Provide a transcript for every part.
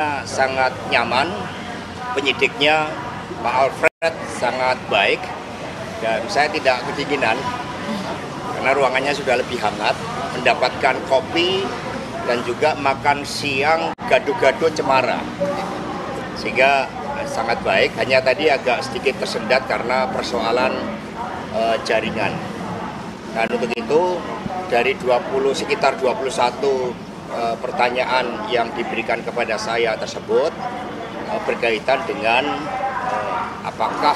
sangat nyaman, penyidiknya Pak Alfred sangat baik, dan saya tidak kedinginan karena ruangannya sudah lebih hangat, mendapatkan kopi dan juga makan siang gado-gado cemara, sehingga sangat baik. Hanya tadi agak sedikit tersendat karena persoalan jaringan. Dan untuk itu dari sekitar 21 pertanyaan yang diberikan kepada saya tersebut berkaitan dengan apakah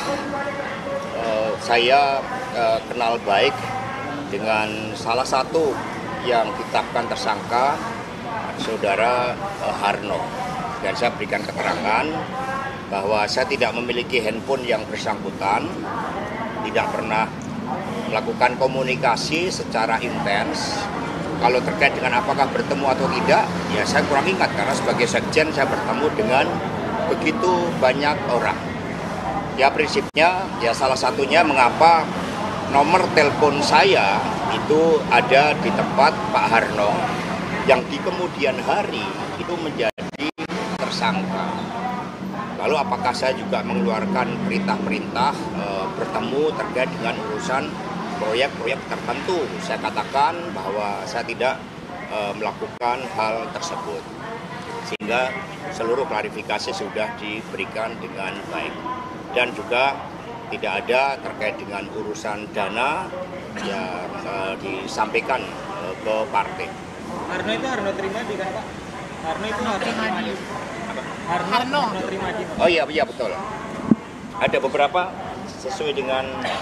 saya kenal baik dengan salah satu yang ditetapkan tersangka, saudara Harno. Dan saya berikan keterangan bahwa saya tidak memiliki handphone yang bersangkutan, tidak pernah melakukan komunikasi secara intens. Kalau terkait dengan apakah bertemu atau tidak, ya saya kurang ingat karena sebagai sekjen saya bertemu dengan begitu banyak orang. Ya prinsipnya, ya salah satunya mengapa nomor telepon saya itu ada di tempat Pak Harno yang di kemudian hari itu menjadi tersangka. Lalu apakah saya juga mengeluarkan perintah-perintah bertemu terkait dengan urusan proyek-proyek tertentu? Saya katakan bahwa saya tidak melakukan hal tersebut. Sehingga seluruh klarifikasi sudah diberikan dengan baik. Dan juga tidak ada terkait dengan urusan dana yang disampaikan ke partai. Harno itu Harno Trimadi kan Pak? Harno itu Harno Trimadi. Harno Trimadi. Oh iya betul. Ada beberapa sesuai dengan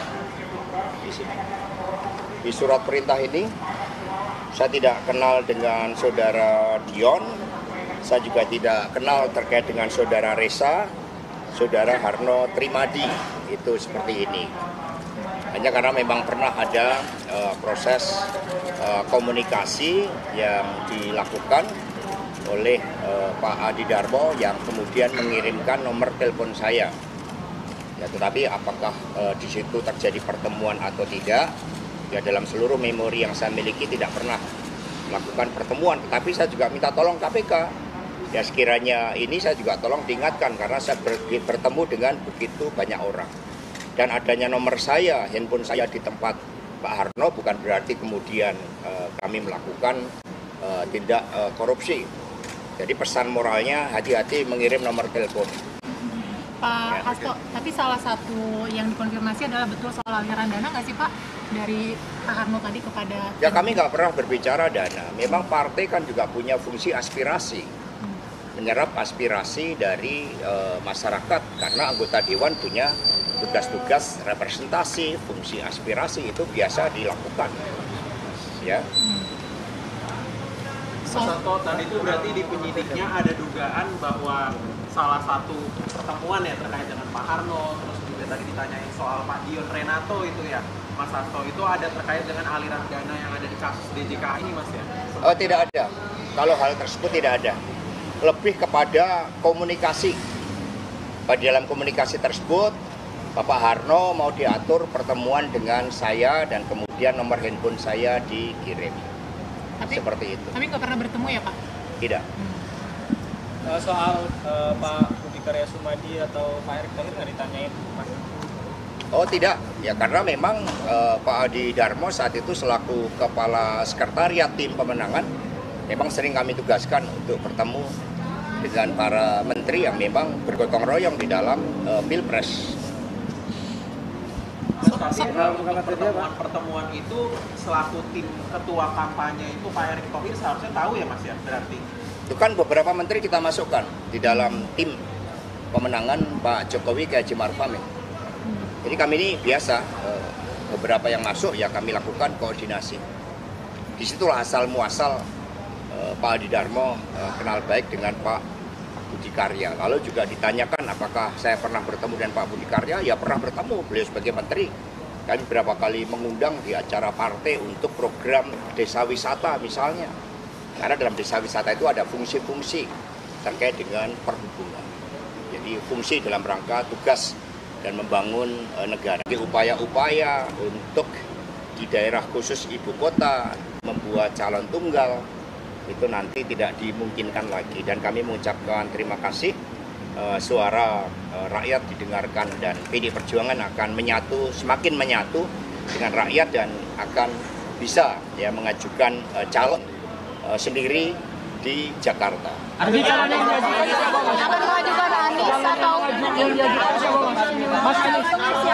di sini. Di surat perintah ini saya tidak kenal dengan saudara Dion, saya juga tidak kenal terkait dengan saudara Reza, saudara Harno Trimadi, itu seperti ini. Hanya karena memang pernah ada proses komunikasi yang dilakukan oleh Pak Adi Darmo yang kemudian mengirimkan nomor telepon saya. Ya, tetapi apakah di situ terjadi pertemuan atau tidak? Ya dalam seluruh memori yang saya miliki tidak pernah melakukan pertemuan. Tetapi saya juga minta tolong KPK. Ya sekiranya ini saya juga tolong diingatkan karena saya bertemu dengan begitu banyak orang. Dan adanya nomor saya, handphone saya di tempat Pak Harno bukan berarti kemudian kami melakukan tindak korupsi. Jadi pesan moralnya hati-hati mengirim nomor telepon. Pak Hasto, tapi salah satu yang dikonfirmasi adalah betul soal aliran dana nggak sih Pak dari Pak Harno tadi kepada... Ya kami nggak pernah berbicara dana. Memang partai kan juga punya fungsi aspirasi. Menyerap aspirasi dari masyarakat karena anggota Dewan punya tugas-tugas representasi, fungsi aspirasi itu biasa dilakukan. Ya. Mas Hasto, tadi itu berarti di penyidiknya ada dugaan bahwa salah satu pertemuan ya terkait dengan Pak Harno, terus juga tadi ditanyain soal Pak Dion Renato itu ya, Mas Hasto, itu ada terkait dengan aliran dana yang ada di kasus DJKA ini Mas ya? Oh tidak ada, kalau hal tersebut tidak ada, lebih kepada komunikasi. Pada dalam komunikasi tersebut, Bapak Harno mau diatur pertemuan dengan saya dan kemudian nomor handphone saya dikirim. Seperti itu. Tapi nggak pernah bertemu ya Pak? Tidak. Soal Pak Budi Karya Sumadi atau Pak Erick Thohir nggak ditanyain Mas? Oh tidak, ya karena memang Pak Adi Darmo saat itu selaku Kepala Sekretariat Tim Pemenangan memang sering kami tugaskan untuk bertemu dengan para menteri yang memang bergotong royong di dalam Pilpres. Pertemuan itu selaku tim ketua kampanye itu Pak Erick Thohir seharusnya tahu ya Mas ya berarti? Itu kan beberapa menteri kita masukkan di dalam tim pemenangan Pak Jokowi ke Haji Ma'ruf Amin. Jadi kami ini biasa, beberapa yang masuk ya kami lakukan koordinasi. Disitulah asal muasal Pak Adi Darmo kenal baik dengan Pak Budi Karya. Lalu juga ditanyakan apakah saya pernah bertemu dengan Pak Budi Karya, ya pernah bertemu, beliau sebagai menteri. Kami berapa kali mengundang di acara partai untuk program desa wisata misalnya. Karena dalam desa wisata itu ada fungsi-fungsi terkait dengan perhubungan. Jadi fungsi dalam rangka tugas dan membangun negara. Upaya-upaya untuk di daerah khusus ibu kota membuat calon tunggal itu nanti tidak dimungkinkan lagi. Dan kami mengucapkan terima kasih, suara rakyat didengarkan dan PD Perjuangan akan semakin menyatu dengan rakyat dan akan bisa ya mengajukan calon sendiri di Jakarta. Artinya calon yang Akan mengajukan Anies atau Mas Anies.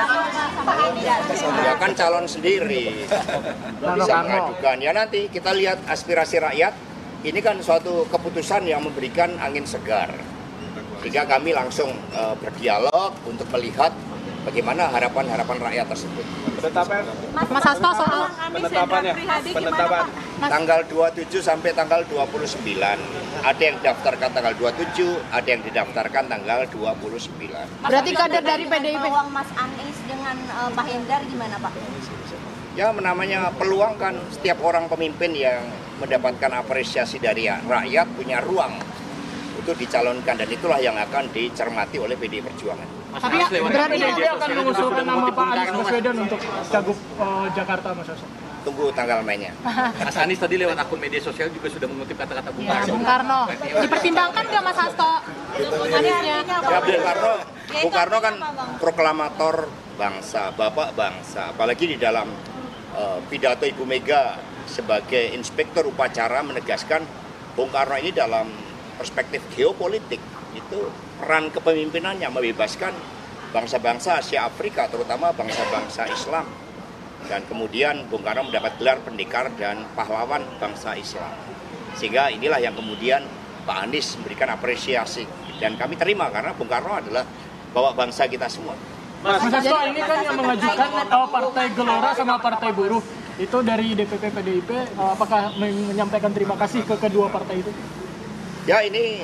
Ya kan calon sendiri bisa mengajukan. Ya nanti kita lihat aspirasi rakyat. Ini kan suatu keputusan yang memberikan angin segar. Sehingga kami langsung berdialog untuk melihat bagaimana harapan-harapan rakyat tersebut. Penetapan Mas Hasto soal penetapannya, penetapan Tanggal 27 sampai tanggal 29. Ada yang didaftarkan tanggal 27, ada yang didaftarkan tanggal 29. berarti kader dari PDIP. Peluang Mas Anies dengan Pak Hendar gimana Pak? Ya namanya peluang kan setiap orang pemimpin yang mendapatkan apresiasi dari rakyat punya ruang untuk dicalonkan dan itulah yang akan dicermati oleh PDI Perjuangan. Tapi berarti PDIP akan mengusulkan nama Pak Anies Baswedan untuk Cagup Jakarta, Mas Hasto. Tunggu tanggal mainnya. Mas Anies tadi lewat akun media sosial juga sudah mengutip kata-kata Bung ya, Karno. Bung Karno. Dipertimbangkan nggak Mas Hasto? Aniesnya. Ya Bung Karno kan proklamator bangsa, bapak bangsa. Apalagi di dalam pidato Ibu Mega sebagai inspektur upacara menegaskan Bung Karno ini dalam perspektif geopolitik itu peran kepemimpinannya membebaskan bangsa-bangsa Asia Afrika terutama bangsa-bangsa Islam. Dan kemudian Bung Karno mendapat gelar pendekar dan pahlawan bangsa Islam. Sehingga inilah yang kemudian Pak Anies memberikan apresiasi. Dan kami terima karena Bung Karno adalah bawa bangsa kita semua. Mas Hasto, ini kan yang mengajukan Partai Gelora sama Partai Buruh. Itu dari DPP PDIP, apakah menyampaikan terima kasih ke kedua partai itu? Ya ini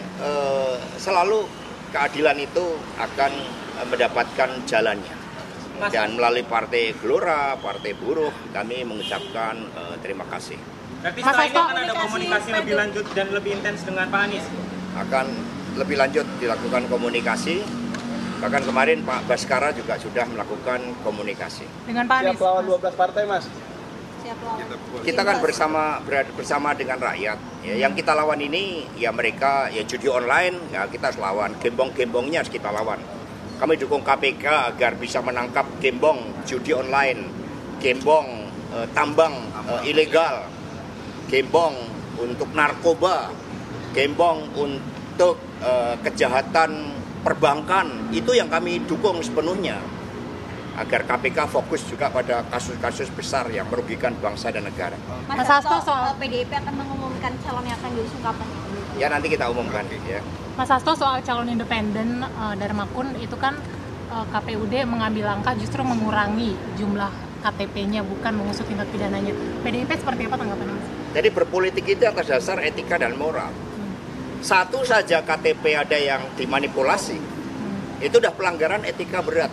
selalu keadilan itu akan mendapatkan jalannya. Dan melalui Partai Gelora, Partai Buruh, kami mengucapkan terima kasih. Berarti setelah ini akan ada komunikasi lebih lanjut dan lebih intens dengan Pak Anies? Akan lebih lanjut dilakukan komunikasi. Bahkan kemarin Pak Baskara juga sudah melakukan komunikasi. Dengan Pak Anies. Siap lawan 12 partai, Mas? Siap lawan. Kita kan bersama dengan rakyat. Ya, yang kita lawan ini ya mereka ya judi online, ya kita harus lawan. Gembong-gembongnya harus kita lawan. Kami dukung KPK agar bisa menangkap gembong judi online, gembong tambang ilegal, gembong untuk narkoba, gembong untuk kejahatan perbankan. Itu yang kami dukung sepenuhnya. Agar KPK fokus juga pada kasus-kasus besar yang merugikan bangsa dan negara. Mas Hasto soal PDIP akan mengumumkan calon yang akan diusung kapan? Ya nanti kita umumkan ya. Mas Hasto soal calon independen Darmakun itu kan KPUD mengambil langkah justru mengurangi jumlah KTP-nya bukan mengusut tindak pidananya. PDIP seperti apa tanggapannya Mas? Jadi berpolitik itu atas dasar etika dan moral. Satu saja KTP ada yang dimanipulasi, itu udah pelanggaran etika berat.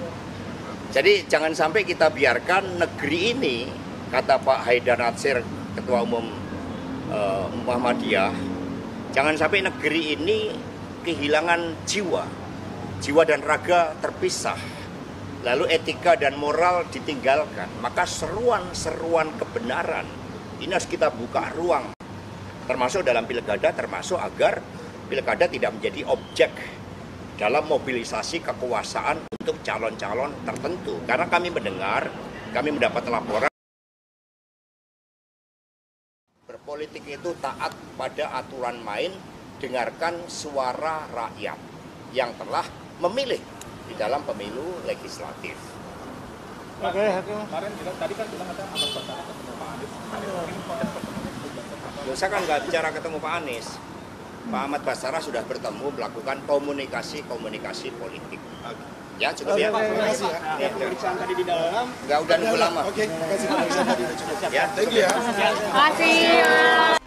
Jadi jangan sampai kita biarkan negeri ini, kata Pak Haidar Nasir, Ketua Umum Muhammadiyah, jangan sampai negeri ini kehilangan jiwa dan raga terpisah. Lalu etika dan moral ditinggalkan. Maka seruan-seruan kebenaran ini harus kita buka ruang. Termasuk dalam pilkada, termasuk agar pilkada tidak menjadi objek dalam mobilisasi kekuasaan untuk calon-calon tertentu. Karena kami mendapat laporan berpolitik itu taat pada aturan main, dengarkan suara rakyat yang telah memilih di dalam pemilu legislatif. Oke. Kemarin tadi kan bilang ada Ahmad Basara ketemu Pak Anies. Saya kan nggak bicara ketemu Pak Anies. Pak Ahmad Basara sudah bertemu melakukan komunikasi politik. Ya cukup ya. Pemeriksaan tadi di dalam. Nggak udah nunggu lama. Oke, kasih pemeriksaan tadi udah cukup. Ya, Thank you ya. Terima kasih.